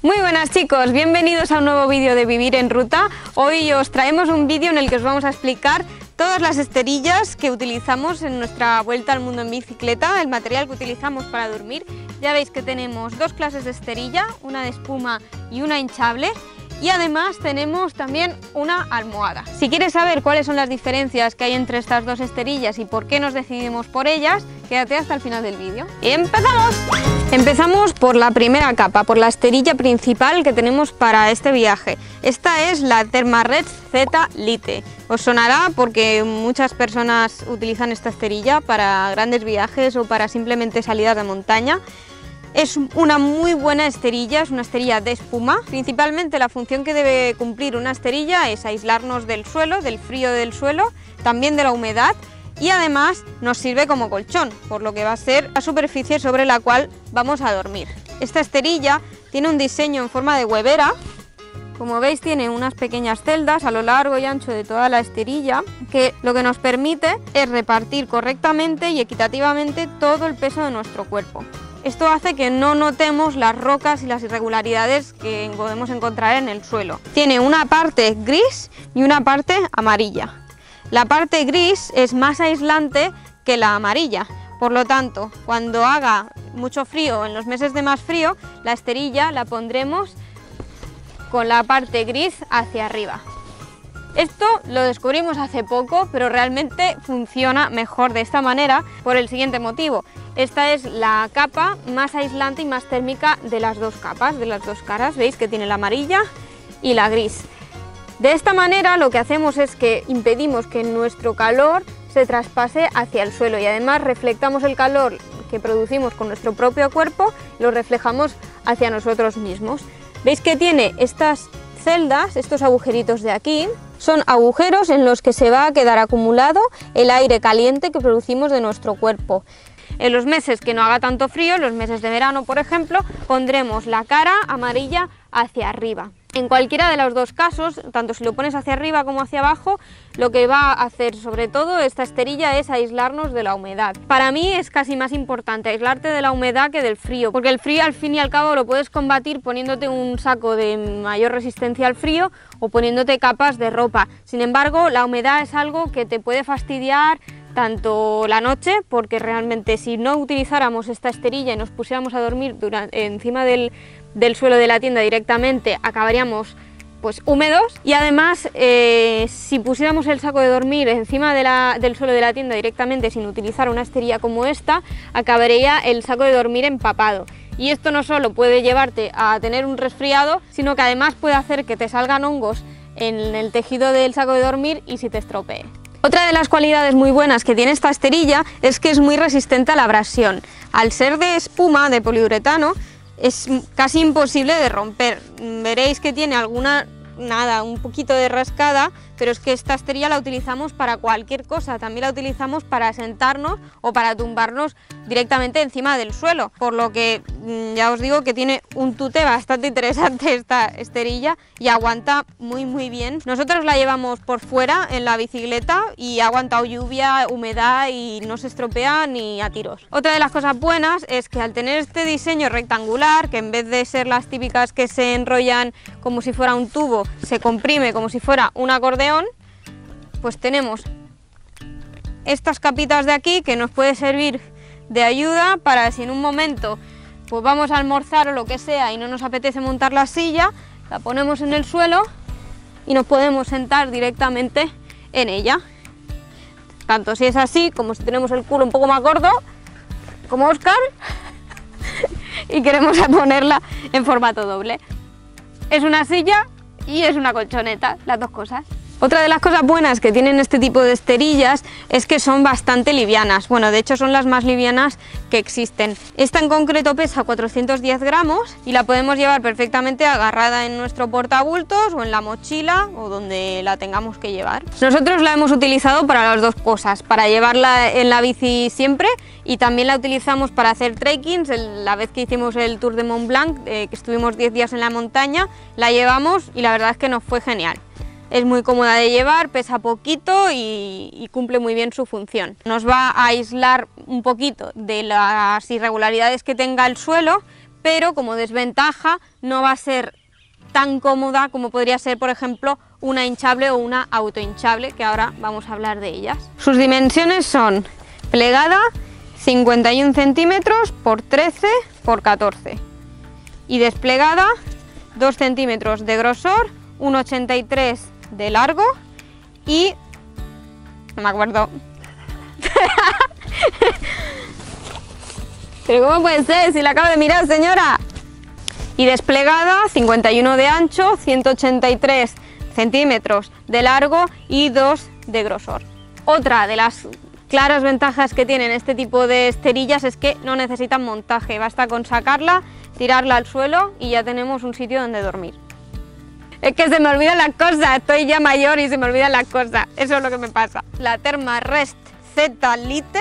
Muy buenas chicos, bienvenidos a un nuevo vídeo de Vivir en Ruta. Hoy os traemos un vídeo en el que os vamos a explicar todas las esterillas que utilizamos en nuestra vuelta al mundo en bicicleta, el material que utilizamos para dormir. Ya veis que tenemos dos clases de esterilla, una de espuma y una hinchable. Y además tenemos también una almohada. Si quieres saber cuáles son las diferencias que hay entre estas dos esterillas y por qué nos decidimos por ellas, quédate hasta el final del vídeo. ¡Y empezamos! Empezamos por la primera capa, por la esterilla principal que tenemos para este viaje. Esta es la Thermarest Z Lite. Os sonará porque muchas personas utilizan esta esterilla para grandes viajes o para simplemente salidas de montaña. Es una muy buena esterilla, es una esterilla de espuma. Principalmente la función que debe cumplir una esterilla es aislarnos del suelo, del frío del suelo, también de la humedad, y además nos sirve como colchón, por lo que va a ser la superficie sobre la cual vamos a dormir. Esta esterilla tiene un diseño en forma de huevera. Como veis, tiene unas pequeñas celdas a lo largo y ancho de toda la esterilla, que lo que nos permite es repartir correctamente y equitativamente todo el peso de nuestro cuerpo. Esto hace que no notemos las rocas y las irregularidades que podemos encontrar en el suelo. Tiene una parte gris y una parte amarilla. La parte gris es más aislante que la amarilla, por lo tanto, cuando haga mucho frío, en los meses de más frío, la esterilla la pondremos con la parte gris hacia arriba. Esto lo descubrimos hace poco, pero realmente funciona mejor de esta manera por el siguiente motivo. Esta es la capa más aislante y más térmica de las dos capas, de las dos caras. Veis que tiene la amarilla y la gris. De esta manera lo que hacemos es que impedimos que nuestro calor se traspase hacia el suelo y además reflectamos el calor que producimos con nuestro propio cuerpo, lo reflejamos hacia nosotros mismos. Veis que tiene estas celdas, estos agujeritos de aquí, son agujeros en los que se va a quedar acumulado el aire caliente que producimos de nuestro cuerpo. En los meses que no haga tanto frío, en los meses de verano por ejemplo, pondremos la cara amarilla hacia arriba. En cualquiera de los dos casos, tanto si lo pones hacia arriba como hacia abajo, lo que va a hacer sobre todo esta esterilla es aislarnos de la humedad. Para mí es casi más importante aislarte de la humedad que del frío, porque el frío al fin y al cabo lo puedes combatir poniéndote un saco de mayor resistencia al frío o poniéndote capas de ropa. Sin embargo, la humedad es algo que te puede fastidiar tanto la noche, porque realmente si no utilizáramos esta esterilla y nos pusiéramos a dormir encima del suelo de la tienda directamente, acabaríamos pues húmedos, y además si pusiéramos el saco de dormir encima del suelo de la tienda directamente sin utilizar una esterilla como esta, acabaría el saco de dormir empapado. Y esto no solo puede llevarte a tener un resfriado, sino que además puede hacer que te salgan hongos en el tejido del saco de dormir y se te estropee. Otra de las cualidades muy buenas que tiene esta esterilla es que es muy resistente a la abrasión. Al ser de espuma, de poliuretano, es casi imposible de romper. Veréis que tiene un poquito de rascada, pero es que esta esterilla la utilizamos para cualquier cosa. También la utilizamos para sentarnos o para tumbarnos directamente encima del suelo, por lo que ya os digo que tiene un tute bastante interesante esta esterilla y aguanta muy bien. Nosotros la llevamos por fuera en la bicicleta y ha aguantado lluvia, humedad y no se estropea ni a tiros. Otra de las cosas buenas es que al tener este diseño rectangular, que en vez de ser las típicas que se enrollan como si fuera un tubo, se comprime como si fuera un acordeón, pues tenemos estas capitas de aquí que nos puede servir de ayuda para si en un momento pues vamos a almorzar o lo que sea y no nos apetece montar la silla, la ponemos en el suelo y nos podemos sentar directamente en ella, tanto si es así como si tenemos el culo un poco más gordo como Oscar y queremos ponerla en formato doble. Es una silla y es una colchoneta, las dos cosas. Otra de las cosas buenas que tienen este tipo de esterillas es que son bastante livianas. Bueno, de hecho son las más livianas que existen. Esta en concreto pesa 410 gramos y la podemos llevar perfectamente agarrada en nuestro portabultos o en la mochila o donde la tengamos que llevar. Nosotros la hemos utilizado para las dos cosas, para llevarla en la bici siempre, y también la utilizamos para hacer trekkings. La vez que hicimos el Tour de Mont Blanc, que estuvimos 10 días en la montaña, la llevamos y la verdad es que nos fue genial. Es muy cómoda de llevar, pesa poquito y cumple muy bien su función. Nos va a aislar un poquito de las irregularidades que tenga el suelo, pero como desventaja no va a ser tan cómoda como podría ser, por ejemplo, una hinchable o una autohinchable, que ahora vamos a hablar de ellas. Sus dimensiones son plegada 51 centímetros por 13 por 14 y desplegada 2 centímetros de grosor, 1,83 de largo y... no me acuerdo. ¿Pero cómo puede ser si la acabo de mirar, señora? Y desplegada 51 de ancho, 183 centímetros de largo y 2 de grosor. Otra de las claras ventajas que tienen este tipo de esterillas es que no necesitan montaje, basta con sacarla, tirarla al suelo y ya tenemos un sitio donde dormir. Es que se me olvidan las cosas, estoy ya mayor y se me olvidan las cosas, eso es lo que me pasa. La Thermarest Z Lite,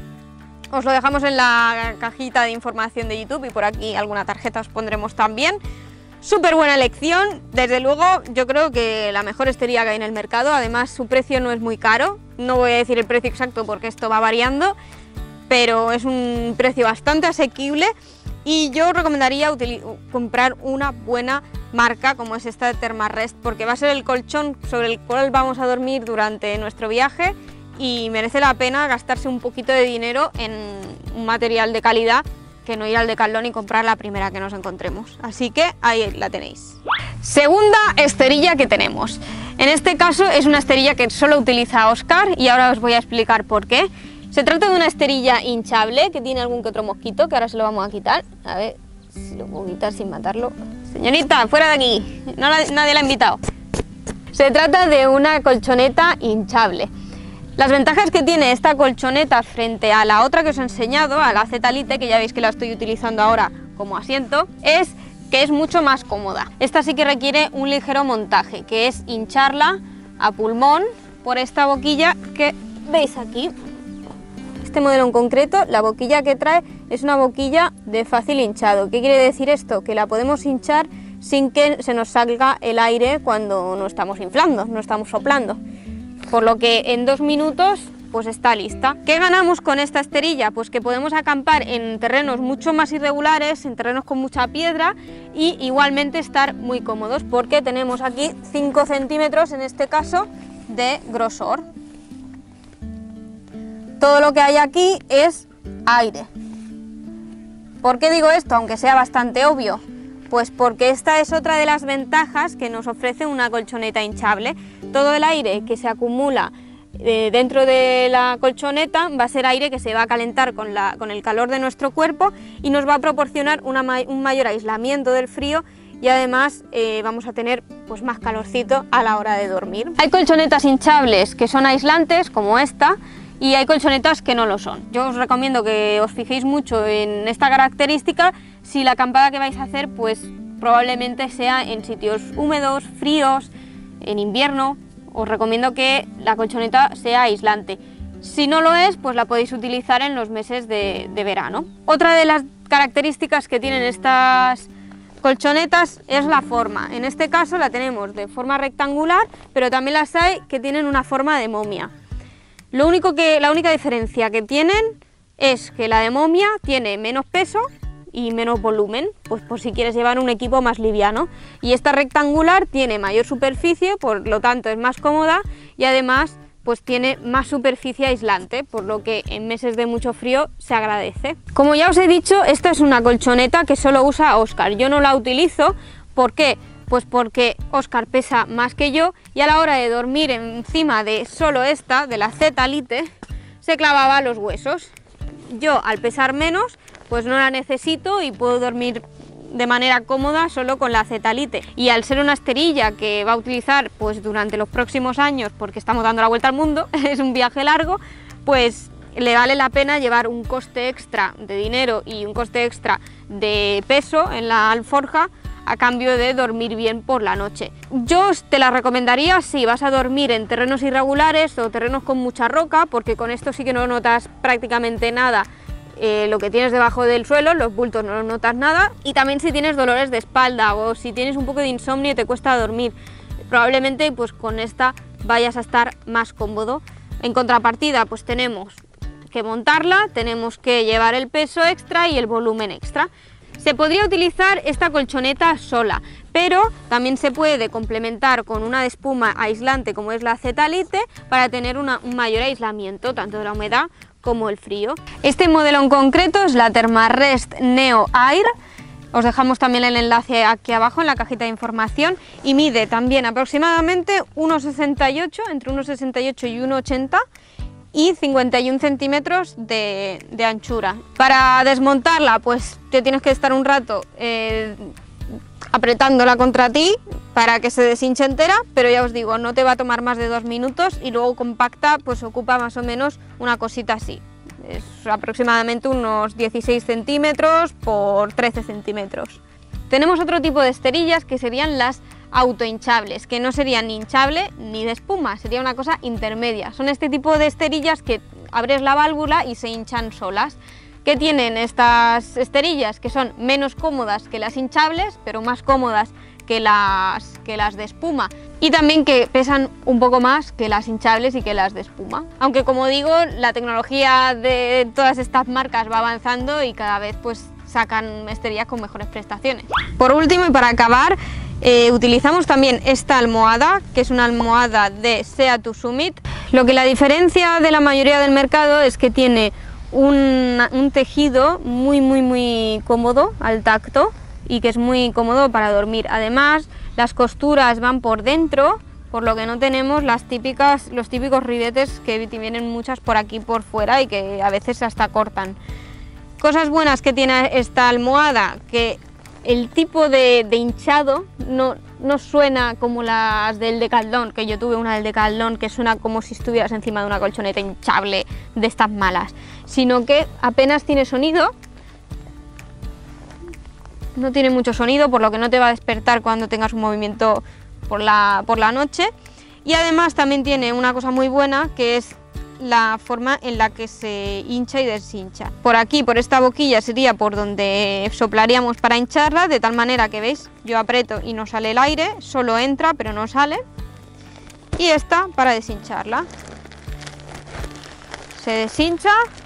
os lo dejamos en la cajita de información de YouTube y por aquí alguna tarjeta os pondremos también. Súper buena elección, desde luego yo creo que la mejor esterilla que hay en el mercado, además su precio no es muy caro, no voy a decir el precio exacto porque esto va variando, pero es un precio bastante asequible y yo os recomendaría comprar una buena marca como es esta de Thermarest porque va a ser el colchón sobre el cual vamos a dormir durante nuestro viaje y merece la pena gastarse un poquito de dinero en un material de calidad que no ir al Decathlon y comprar la primera que nos encontremos. Así que ahí la tenéis. Segunda esterilla que tenemos. En este caso es una esterilla que solo utiliza Óscar y ahora os voy a explicar por qué. Se trata de una esterilla hinchable que tiene algún que otro mosquito, que ahora se lo vamos a quitar. A ver si lo puedo quitar sin matarlo. Señorita, fuera de aquí. Nadie la ha invitado. Se trata de una colchoneta hinchable. Las ventajas que tiene esta colchoneta frente a la otra que os he enseñado, a la Z Lite, que ya veis que la estoy utilizando ahora como asiento, es que es mucho más cómoda. Esta sí que requiere un ligero montaje, que es hincharla a pulmón por esta boquilla que veis aquí. Este modelo en concreto, la boquilla que trae es una boquilla de fácil hinchado. ¿Qué quiere decir esto? Que la podemos hinchar sin que se nos salga el aire cuando no estamos inflando, no estamos soplando. Por lo que en 2 minutos pues está lista. ¿Qué ganamos con esta esterilla? Pues que podemos acampar en terrenos mucho más irregulares, en terrenos con mucha piedra y igualmente estar muy cómodos porque tenemos aquí 5 centímetros en este caso de grosor. Todo lo que hay aquí es aire. ¿Por qué digo esto? Aunque sea bastante obvio. Pues porque esta es otra de las ventajas que nos ofrece una colchoneta hinchable. Todo el aire que se acumula dentro de la colchoneta va a ser aire que se va a calentar con el calor de nuestro cuerpo y nos va a proporcionar un mayor aislamiento del frío y además vamos a tener pues más calorcito a la hora de dormir. Hay colchonetas hinchables que son aislantes como esta y hay colchonetas que no lo son. Yo os recomiendo que os fijéis mucho en esta característica si la acampada que vais a hacer pues probablemente sea en sitios húmedos, fríos, en invierno. Os recomiendo que la colchoneta sea aislante. Si no lo es, pues la podéis utilizar en los meses de verano. Otra de las características que tienen estas colchonetas es la forma. En este caso la tenemos de forma rectangular, pero también las hay que tienen una forma de momia. La única diferencia que tienen es que la de momia tiene menos peso y menos volumen, pues por si quieres llevar un equipo más liviano. Y esta rectangular tiene mayor superficie, por lo tanto es más cómoda y además pues tiene más superficie aislante, por lo que en meses de mucho frío se agradece. Como ya os he dicho, esta es una colchoneta que solo usa Óscar. Yo no la utilizo, ¿por qué? Pues porque Óscar pesa más que yo y a la hora de dormir encima de solo esta, de la Z Lite, se clavaba los huesos. Yo al pesar menos, pues no la necesito y puedo dormir de manera cómoda solo con la Z Lite. Y al ser una esterilla que va a utilizar pues durante los próximos años, porque estamos dando la vuelta al mundo, es un viaje largo, pues le vale la pena llevar un coste extra de dinero y un coste extra de peso en la alforja a cambio de dormir bien por la noche. Yo te la recomendaría si vas a dormir en terrenos irregulares o terrenos con mucha roca, porque con esto sí que no notas prácticamente nada lo que tienes debajo del suelo, los bultos no los notas nada, y también si tienes dolores de espalda o si tienes un poco de insomnio y te cuesta dormir, probablemente pues con esta vayas a estar más cómodo. En contrapartida pues tenemos que montarla, tenemos que llevar el peso extra y el volumen extra. Se podría utilizar esta colchoneta sola, pero también se puede complementar con una de espuma aislante como es la Zetalite para tener un mayor aislamiento tanto de la humedad como el frío. Este modelo en concreto es la Thermarest Neo Air. Os dejamos también el enlace aquí abajo en la cajita de información y mide también aproximadamente 1,68, entre 1,68 y 1,80 y 51 centímetros de anchura. Para desmontarla pues te tienes que estar un rato apretándola contra ti para que se deshinche entera, pero ya os digo, no te va a tomar más de 2 minutos y luego compacta pues ocupa más o menos una cosita así. Es aproximadamente unos 16 centímetros por 13 centímetros. Tenemos otro tipo de esterillas que serían las autohinchables, que no serían ni hinchable ni de espuma, sería una cosa intermedia. Son este tipo de esterillas que abres la válvula y se hinchan solas. ¿Qué tienen estas esterillas? Que son menos cómodas que las hinchables, pero más cómodas que las de espuma, y también que pesan un poco más que las hinchables y que las de espuma. Aunque como digo, la tecnología de todas estas marcas va avanzando y cada vez pues sacan esterillas con mejores prestaciones. Por último y para acabar, utilizamos también esta almohada, que es una almohada de Sea2 Summit. Lo que la diferencia de la mayoría del mercado es que tiene un tejido muy cómodo al tacto y que es muy cómodo para dormir. Además, las costuras van por dentro, por lo que no tenemos los típicos ribetes que vienen muchas por aquí por fuera y que a veces hasta cortan. Cosas buenas que tiene esta almohada, que el tipo de hinchado no suena como las del Decathlon, que yo tuve una del Decathlon que suena como si estuvieras encima de una colchoneta hinchable de estas malas, sino que apenas tiene sonido. No tiene mucho sonido, por lo que no te va a despertar cuando tengas un movimiento por la noche. Y además también tiene una cosa muy buena, que es la forma en la que se hincha y deshincha. Por aquí, por esta boquilla, sería por donde soplaríamos para hincharla, de tal manera que, veis, yo aprieto y no sale el aire, solo entra pero no sale. Y esta para deshincharla. Se deshincha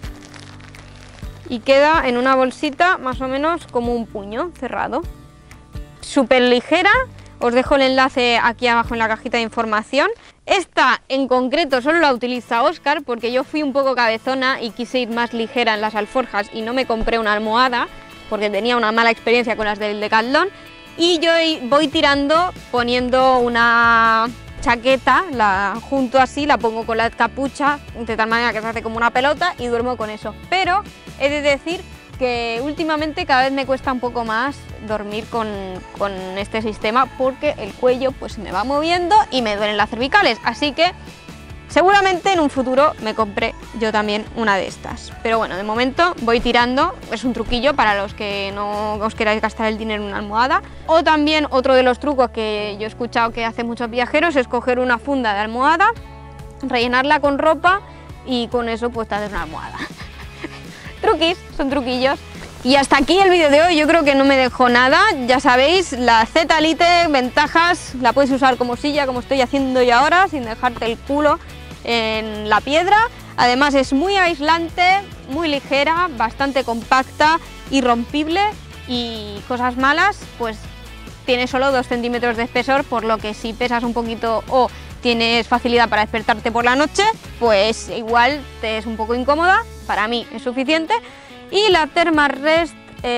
y queda en una bolsita más o menos como un puño cerrado. Súper ligera, os dejo el enlace aquí abajo en la cajita de información. Esta en concreto solo la utiliza Óscar porque yo fui un poco cabezona y quise ir más ligera en las alforjas y no me compré una almohada porque tenía una mala experiencia con las del Decathlon, y yo voy tirando poniendo una chaqueta, la junto así, la pongo con la capucha de tal manera que se hace como una pelota y duermo con eso. Pero he de decir que últimamente cada vez me cuesta un poco más dormir con este sistema porque el cuello pues se me va moviendo y me duelen las cervicales, así que seguramente en un futuro me compré yo también una de estas. Pero bueno, de momento voy tirando, es un truquillo para los que no os queráis gastar el dinero en una almohada. O también otro de los trucos que yo he escuchado que hacen muchos viajeros es coger una funda de almohada, rellenarla con ropa y con eso pues te haces una almohada. Truquis, son truquillos. Y hasta aquí el vídeo de hoy. Yo creo que no me dejo nada. Ya sabéis, la Zetalite, ventajas, la puedes usar como silla, como estoy haciendo yo ahora, sin dejarte el culo en la piedra. Además es muy aislante, muy ligera, bastante compacta, irrompible, y cosas malas, pues tiene solo 2 centímetros de espesor, por lo que si pesas un poquito o tienes facilidad para despertarte por la noche, pues igual te es un poco incómoda. Para mí es suficiente. Y la Thermarest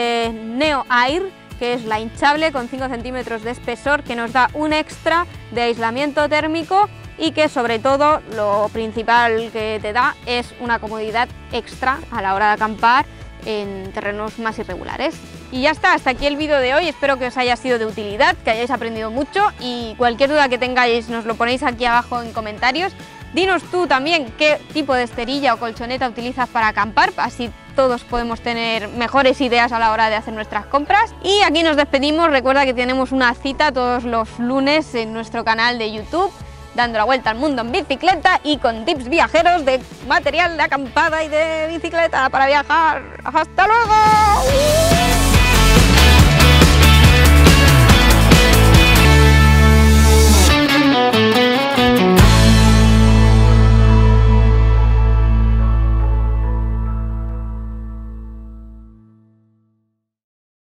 Neo Air, que es la hinchable con 5 centímetros de espesor, que nos da un extra de aislamiento térmico y que sobre todo lo principal que te da es una comodidad extra a la hora de acampar en terrenos más irregulares. Y ya está, hasta aquí el vídeo de hoy. Espero que os haya sido de utilidad, que hayáis aprendido mucho, y cualquier duda que tengáis nos lo ponéis aquí abajo en comentarios. Dinos tú también qué tipo de esterilla o colchoneta utilizas para acampar, así todos podemos tener mejores ideas a la hora de hacer nuestras compras. Y aquí nos despedimos. Recuerda que tenemos una cita todos los lunes en nuestro canal de YouTube, dando la vuelta al mundo en bicicleta y con tips viajeros de material de acampada y de bicicleta para viajar. ¡Hasta luego!